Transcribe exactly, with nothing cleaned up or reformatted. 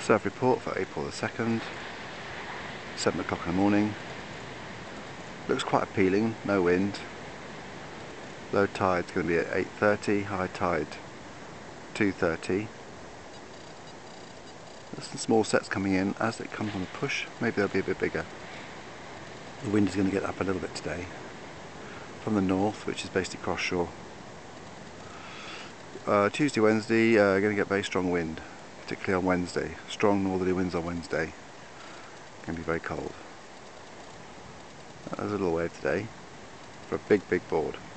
Surf report for April the second, seven o'clock in the morning. Looks quite appealing, no wind. Low tide's going to be at eight thirty, high tide two thirty. There's some small sets coming in. As it comes on a push, maybe they'll be a bit bigger. The wind is going to get up a little bit today from the north, which is basically cross shore. Uh, Tuesday, Wednesday, uh, going to get very strong wind, particularly on Wednesday. Strong northerly winds on Wednesday. Going to be very cold. There's a little wave today for a big, big board.